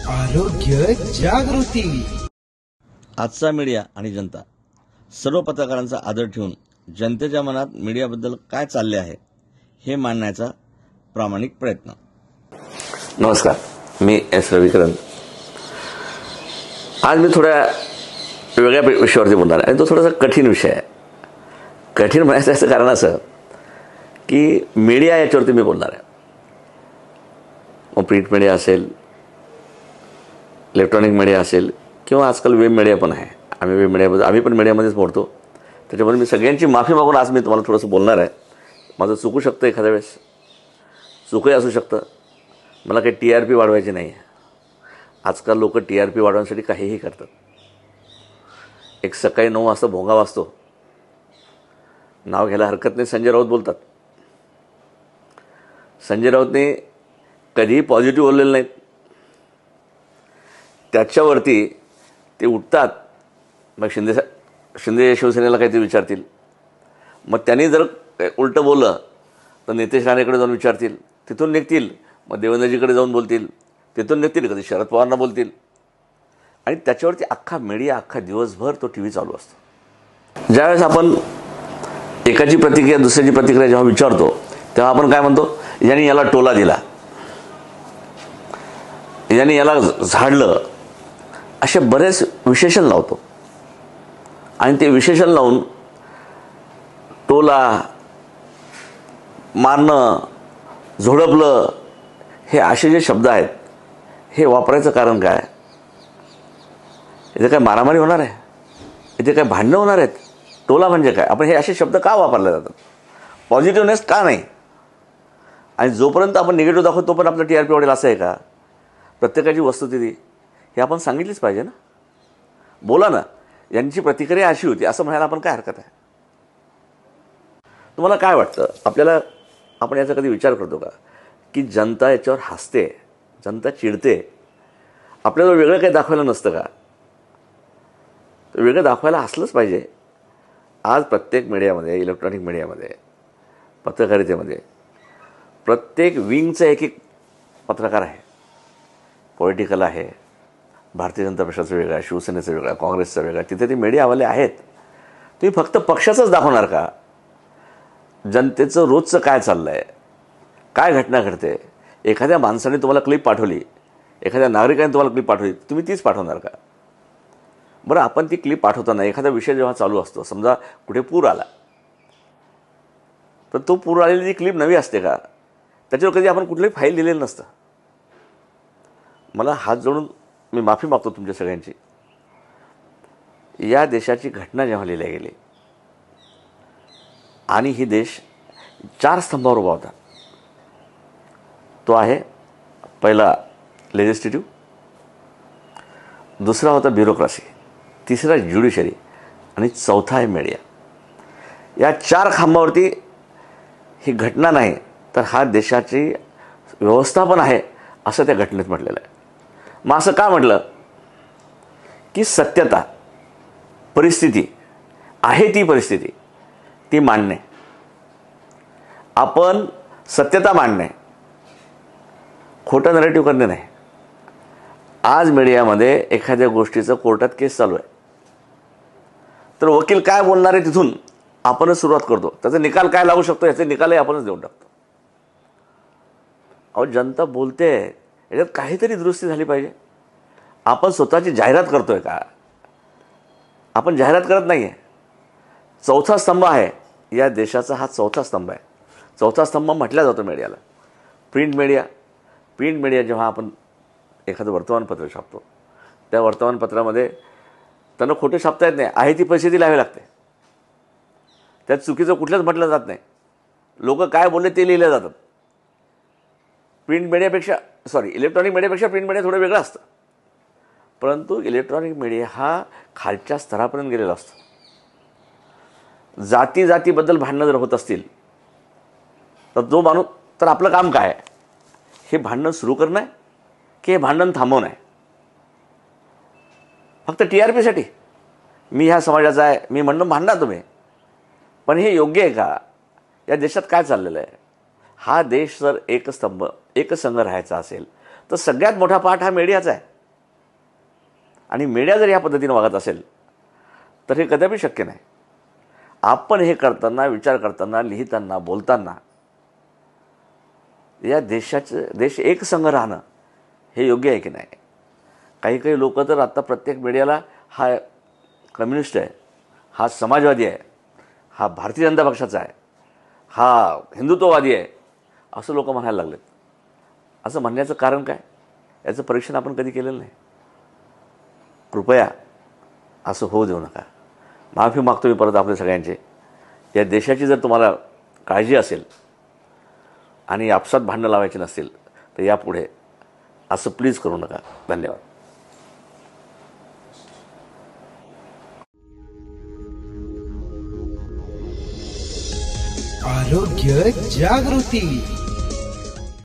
आरोग्य जागृती. आजचा मीडिया आणि जनता सर्व पत्रकारांचा आदर ठेवून जनतेच्या मनात मीडियाबद्दल काय चालले आहे हे मांडण्याचा प्रामाणिक प्रयत्न. नमस्कार, मी एस रविकरण. आज मी थोड्या वेगळ्या विषयावरती बोलणार आहे आणि तो थोडासा कठीण विषय आहे. कठीण म्हणायचं याचं कारण असं की मीडिया याच्यावरती मी बोलणार आहे. मग प्रिंट मीडिया असेल, इलेक्ट्रॉनिक मीडिया असेल किंवा आजकाल वेब मीडिया पण आहे. आम्ही पण मीडियामध्येच बोलतो. त्याच्यामुळे मी सगळ्यांची माफी मागून आज मी तुम्हाला थोडंसं बोलणार आहे. माझं चुकू शकतं, एखाद्या वेळेस चुकही असू शकतं. मला काही TRP वाढवायची नाही आहे. आजकाल लोक TRP वाढवण्यासाठी काहीही करतात. एक सकाळी 9 वाजता भोंगा वाजतो, नाव घ्यायला हरकत नाही, संजय राऊत बोलतात. संजय राऊतने कधीही पॉझिटिव्ह बोललेलं नाहीत. त्याच्यावरती ते उठतात. मग शिंदे शिवसेनेला काहीतरी विचारतील. मग त्यांनी जर उलटं बोललं तर नितेश राणेकडे जाऊन विचारतील, तिथून निघतील. मग देवेंद्रजीकडे जाऊन बोलतील, तिथून निघतील. कधी शरद पवारांना बोलतील. आणि त्याच्यावरती अख्खा मीडिया, अख्खा दिवसभर तो TV चालू असतो. ज्यावेळेस आपण एकाची प्रतिक्रिया दुसऱ्याची प्रतिक्रिया जेव्हा विचारतो तेव्हा आपण काय म्हणतो, यांनी याला टोला दिला, यांनी याला झाडलं, असे बरेच विशेषण लावतो. आणि ते विशेषण लावून टोला, मारणं, झोडपलं, हे असे जे शब्द आहेत हे वापरायचं कारण काय? इथे काय मारामारी होणार आहे? इथे काय भांडणं होणार आहेत? टोला म्हणजे काय? आपण हे असे शब्द का वापरले जातात? पॉझिटिव्हनेस का नाही? आणि जोपर्यंत आपण निगेटिव्ह दाखवतो तोपर्यंत आपलं TRP वाढेल असं आहे का? प्रत्येकाची वस्तुस्थिती ही आपण सांगितलीच पाहिजे ना. बोला ना, यांची प्रतिक्रिया अशी होती असं म्हणायला आपण काय हरकत आहे? तुम्हाला काय वाटतं? आपण याचा कधी विचार करतो का की जनता याच्यावर हसते, जनता चिडते? आपल्याला वेगळं काही दाखवायला नसतं का? तर वेगळं दाखवायला असलंच पाहिजे. आज प्रत्येक मीडियामध्ये, इलेक्ट्रॉनिक मीडियामध्ये, पत्रकारितेमध्ये प्रत्येक विंगचं एक पत्रकार आहे. पॉलिटिकल आहे, भारतीय जनता पक्षाचं वेगळं आहे, शिवसेनेचं वेगळं आहे, काँग्रेसचं वेगळं आहे. तिथे ते मीडियावाले आहेत. तुम्ही फक्त पक्षाचंच दाखवणार का? जनतेचं रोजचं काय चाललं आहे, काय घटना घडते? एखाद्या माणसाने तुम्हाला क्लिप पाठवली, एखाद्या नागरिकाने तुम्हाला क्लिप पाठवली, तुम्ही तीच पाठवणार का? बरं, आपण ती क्लिप पाठवताना एखादा विषय जेव्हा चालू असतो, समजा कुठे पूर आला, तर तो पूर आलेली जी क्लिप नवी असते का? त्याच्यावर कधी आपण कुठलंही फाईल दिलेलं नसतं. मला हात जोडून मी माफी मागतो तुमच्या सगळ्यांची. या देशाची घटना जेव्हा लिहिल्या गेली आणि ही देश 4 स्तंभावर उभा होता. तो आहे पहिला लेजिस्लेटिव्ह, दुसरा होता ब्युरोक्रेसी, तिसरा ज्युडिशरी आणि चौथा आहे मीडिया. या 4 खांबावरती ही घटना नाही तर हा देशाची व्यवस्थापन आहे असं त्या घटनेत म्हटलेलं आहे. मग असं का म्हटलं की सत्यता, परिस्थिती आहे, ती परिस्थिती ती मांडणे, आपण सत्यता मांडणे, खोटं नरेटिव्ह करणे नाही. आज मीडियामध्ये एखाद्या गोष्टीचं कोर्टात केस चालू आहे तर वकील काय बोलणार आहे तिथून आपणच सुरुवात करतो. त्याचा निकाल काय लागू शकतो याचे निकालही आपणच देऊन टाकतो. अहो, जनता बोलते, याच्यात काहीतरी दुरुस्ती झाली पाहिजे. आपण स्वतःची जाहिरात करतोय का? आपण जाहिरात करत नाही आहे. चौथा स्तंभ आहे या देशाचा, हा चौथा स्तंभ आहे. चौथा स्तंभ म्हटला जातो मीडियाला. प्रिंट मीडिया जेव्हा आपण एखादं वर्तमानपत्र छापतो, त्या वर्तमानपत्रामध्ये त्यांना खोटे छापता येत नाही, आहे ती परिस्थिती लावावी लागते. त्यात चुकीचं कुठलंच म्हटलं जात नाही. लोक काय बोलले ते लिहिलं जातात. इलेक्ट्रॉनिक मीडियापेक्षा प्रिंट मीडिया थोडं वेगळं असतं. परंतु इलेक्ट्रॉनिक मीडिया हा खालच्या स्तरापर्यंत गेलेला असतो. जातीबद्दल भांडणं जर होत असतील तर आपलं काम काय आहे? हे भांडण सुरू करणं आहे की हे भांडण थांबवणं आहे? फक्त TRP साठी मी ह्या समाजाचा आहे, मी म्हणणं भांडा तुम्ही, पण हे योग्य आहे का? या देशात काय चाललेलं आहे? हा देश जर एकसंघ राहायचा असेल तर सगळ्यात मोठा पाठ हा मीडियाचा आहे. आणि मीडिया जर या पद्धतीने वागत असेल तर हे कदापि शक्य नाही. आपण हे करताना, विचार करताना, लिहिताना, बोलताना या देश एकसंघ राहणं हे योग्य आहे की नाही. काही लोक तर आत्ता प्रत्येक मीडियाला हा कम्युनिस्ट आहे, हा समाजवादी आहे, हा भारतीय जनता पक्षाचा आहे, हा हिंदुत्ववादी आहे असं लोक म्हणायला लागलेत. असं म्हणण्याचं कारण काय? याचं परीक्षण आपण कधी केलेलं नाही. कृपया असं होऊ देऊ नका. माफी मागतो मी परत आपल्या सगळ्यांचे. या देशाची जर तुम्हाला काळजी असेल आणि आपसात भांडणं लावायची नसतील तर यापुढे असं प्लीज करू नका. धन्यवाद. आरोग्य जागृती.